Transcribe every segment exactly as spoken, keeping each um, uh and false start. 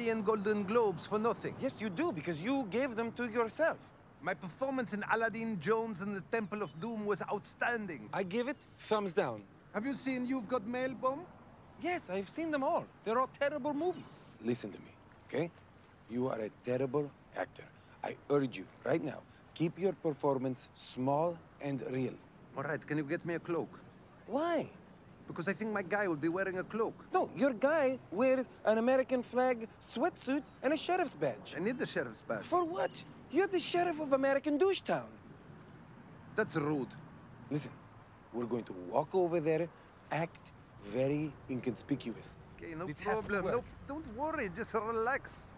and Golden Globes for nothing. Yes, you do, because you gave them to yourself. My performance in Aladdin, Jones, and the Temple of Doom was outstanding. I give it thumbs down. Have you seen You've Got Mail, Bomb? Yes, I've seen them all. They're all terrible movies. Listen to me, okay? You are a terrible actor. I urge you, right now, keep your performance small and real. All right, can you get me a cloak? Why? Because I think my guy will be wearing a cloak. No, your guy wears an American flag sweatsuit and a sheriff's badge. I need the sheriff's badge. For what? You're the sheriff of American Douche Town. That's rude. Listen, we're going to walk over there, act very inconspicuous. Okay, no This has to problem. work. No, don't worry, just relax.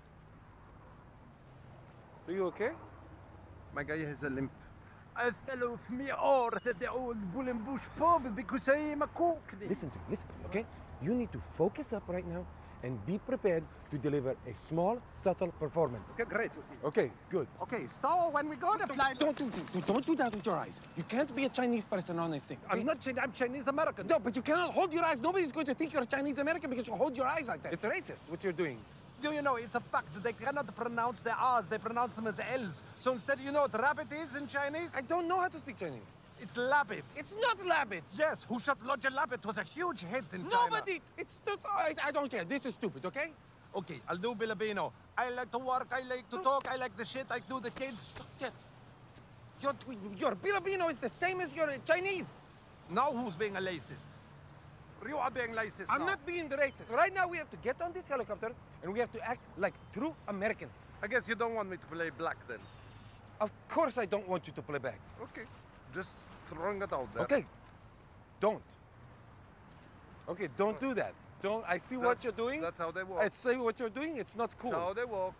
Are you okay? My guy has a limp. I fell off me horse at the old Bull and Bush pub because I am a cockney. Listen to me, listen to me, okay? You need to focus up right now and be prepared to deliver a small, subtle performance. Okay, great. Okay, good. Okay, so when we go to fly... Don't do, do, don't do that with your eyes. You can't be a Chinese person on this thing. Okay? I'm not Chinese, I'm Chinese-American. No, but you cannot hold your eyes. Nobody's going to think you're Chinese-American because you hold your eyes like that. It's racist, what you're doing. Do you know, it's a fact. They cannot pronounce their R's, they pronounce them as L's. So instead, you know what rabbit is in Chinese? I don't know how to speak Chinese. It's labbit. It's not labbit. Yes, Who Shot Roger Rabbit was a huge hit in China. Nobody. It's not. I, I don't care. This is stupid, okay? Okay, I'll do Filipino. I like to work, I like to talk, I like the shit, I do the kids. Your, your Filipino is the same as your Chinese. Now who's being a racist? You are being racist I'm now. not being the racist. Right now we have to get on this helicopter and we have to act like true Americans. I guess you don't want me to play black then. Of course I don't want you to play back. Okay, just throwing it out there. Okay, don't. Okay, don't do that. Don't. I see what That's- you're doing. That's how they walk. I see what you're doing. It's not cool. That's how they walk.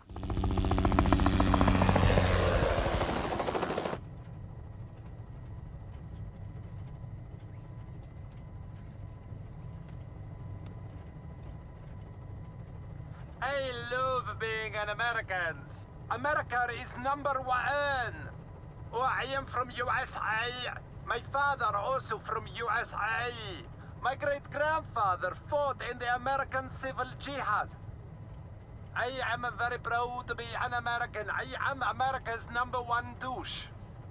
I love being an American. America is number one. Oh, I am from U S A. My father also from U S A. My great-grandfather fought in the American Civil Jihad. I am very proud to be an American. I am America's number one douche.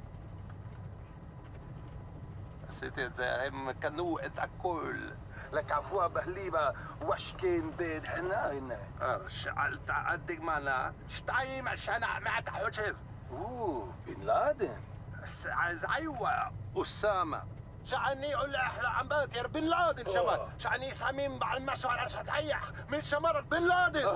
C'était زعيم كنوع الكل. لك عفوا بهليبة وش كان بيد حناين شعلت عدك معنا شتايم عشان ما تحوشف. اوه بن لادن عايز ايوه اسامه شعني اقول احلى عم باتر بن لادن شمال شعني سمين بعد ما شو عشان تحيح من شمال بن لادن.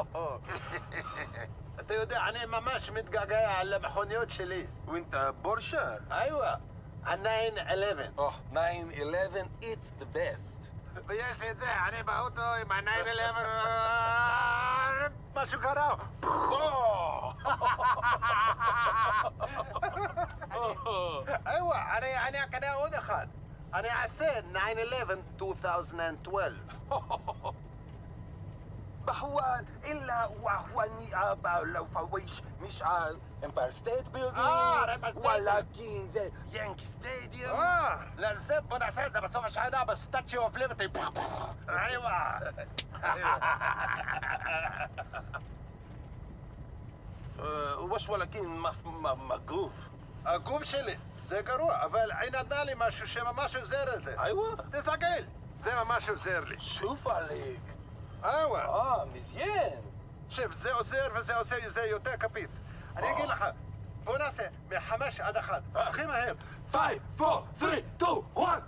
انت يودعني ما ماشي متقاقع على محونيوت شلي. وانت بورشة ايوه ناين إحداشر. اوه ناين إحداشر it's the best. بيش لي زي يعني باوتو مع ناين إحداشر ما شو كراو. ايوه انا انا كده ادخل انا عسين ناين إحداشر ألفين واثناشر. بحوال إلا وحواني أبا لو فويش مش على امباير ستيت بيلدينج آه، Empire State ولكن زي يانكي ستاديوم. اه لا الزب انا سيد بس مش هنا بس ستاتشيو اوف ليبرتي. ايوه وش ولكن ما ما مقروف. اقوم شلي زيقرو افال عين دالي ما شو شيما ما شو زيرتي. ايوه تسلاقيل زي ما ما شو زيرلي. شوف عليك. ايوه اه مزيان. شوف زي زير زي زي زي يوتا كابيت. انا يجي لها فوناسي بحماش ادخل خيمه هير. five four three two one